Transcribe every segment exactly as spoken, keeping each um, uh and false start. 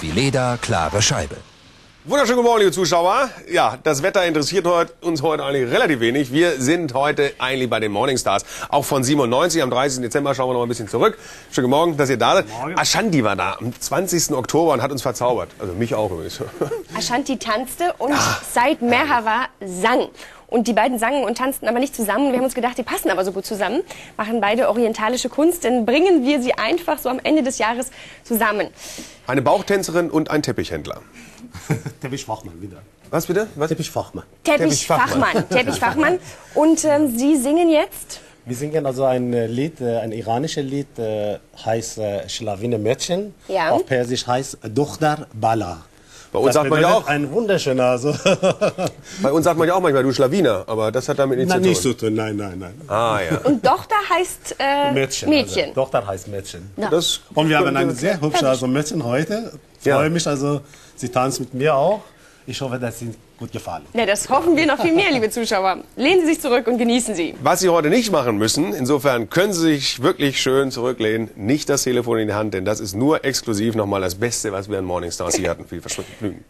wie Leder, klare Scheibe. Wunderschönen guten Morgen, liebe Zuschauer. Ja, das Wetter interessiert uns heute eigentlich relativ wenig. Wir sind heute eigentlich bei den Morningstars. Auch von siebenundneunzig, am dreißigsten Dezember schauen wir noch ein bisschen zurück. Schönen guten Morgen, dass ihr da seid. Ashanti war da am zwanzigsten Oktober und hat uns verzaubert. Also mich auch übrigens. Ashanti tanzte und Said Merhaba sang. Und die beiden sangen und tanzten aber nicht zusammen. Wir haben uns gedacht, die passen aber so gut zusammen. Machen beide orientalische Kunst, dann bringen wir sie einfach so am Ende des Jahres zusammen. Eine Bauchtänzerin und ein Teppichhändler. Teppichfachmann wieder. Was bitte? Was? Teppichfachmann. Teppichfachmann. Teppichfachmann. Und ähm, Sie singen jetzt? Wir singen also ein Lied, ein iranisches Lied, äh, heißt äh, Schlawine Mädchen. Ja. Auf Persisch heißt Dochter Bala. Bei uns Das sagt man ja auch. Ein wunderschöner, also. Bei uns sagt man ja auch manchmal, du Schlawiner, aber das hat damit nichts Nein, zu tun. nicht so tun, nein, nein, nein. Ah, ja. Und Tochter heißt äh, Mädchen. Mädchen. Also, Tochter heißt Mädchen. Ja. Das Und wir haben ein sehr hübsches also Mädchen heute. Ich Ja. freue mich, also sie tanzt mit mir auch. Ich hoffe, dass Ihnen gut gefallen. Ja, das hoffen wir noch viel mehr, liebe Zuschauer. Lehnen Sie sich zurück und genießen Sie. Was Sie heute nicht machen müssen, insofern können Sie sich wirklich schön zurücklehnen, nicht das Telefon in die Hand, denn das ist nur exklusiv nochmal das Beste, was wir an Morningstars hier hatten. Viel Vergnügen.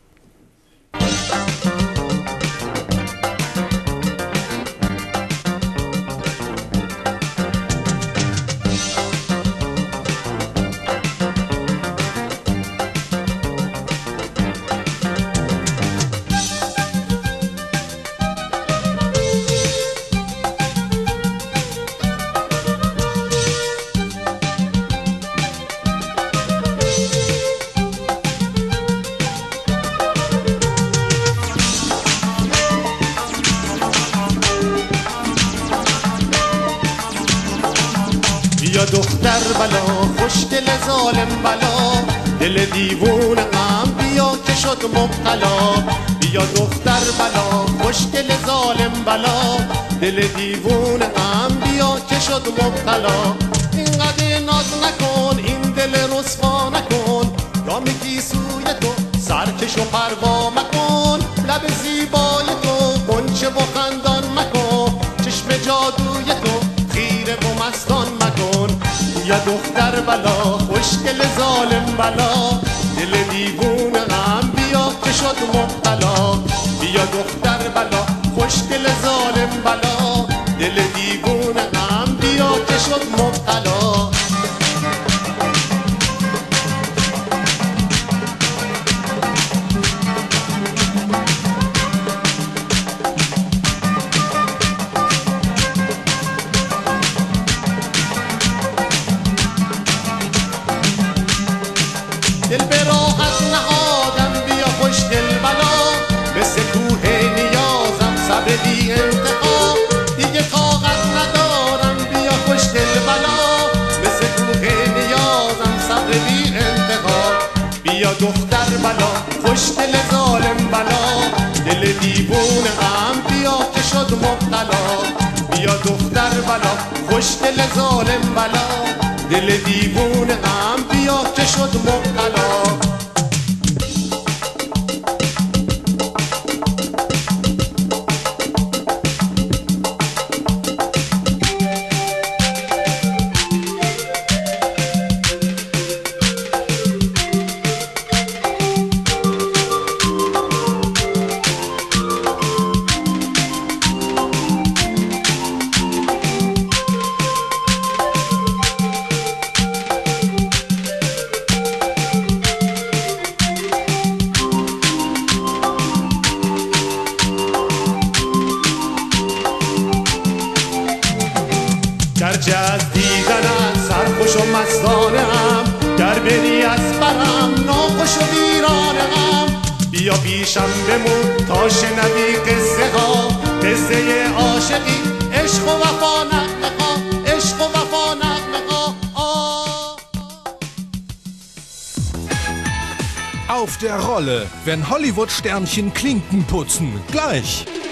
بیا دختر بلا خوشگل ظالم بلا دل دیوونه غم بیا که شد مبتلا بیا دختر بلا خوشگل ظالم بلا دل دیوونه غم بیا که شد مبتلا اینقدر ناز نکن این دل رسوا نکن یا میگی سوی تو سرکش و پروا مکن لب زیبای تو غنچه و خندان مکن چشم جادوی تو خیره و مستان مکن یا دختر بلا خوشگل ظالم بلا دل دیوونه غم بیا که شد مبتلا بیا دختر بلا خوشگل ظالم بلا دل دیوونه غم بیا که شد مبتلا دل به راحت نهادم بیا خوش دل بلا مثل کوه نیازم صبر بی انتها دیگه طاقت ندارم بیا خوش دل بلا مثل کوه نیازم صبر بی انتها بیا دختر بلا خوش دل ظالم بلا دل دیوونه غم بیا که شد مبتلا بیا دختر بلا خوش دل ظالم بلا دل دیوونه غم بیا که شد مبتلا گرچه از دیدنت سرخوش و مستانه هم گر بری از برم ناخوش و ویرانه هم بیا پیشم بمون تا شنوی قصه ها قصه عاشقی عشق و وفا نغمه ها عشق و وفا نغمه ها Auf der Rolle, wenn Hollywood-Sternchen Klinken putzen. Gleich.